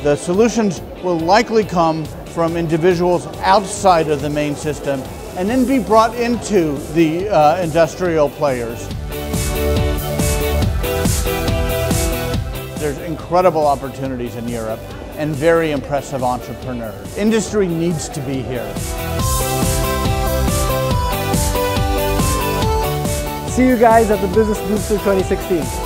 The solutions will likely come from individuals outside of the main system and then be brought into the industrial players. There's incredible opportunities in Europe and very impressive entrepreneurs. Industry needs to be here. See you guys at the Business Booster 2016.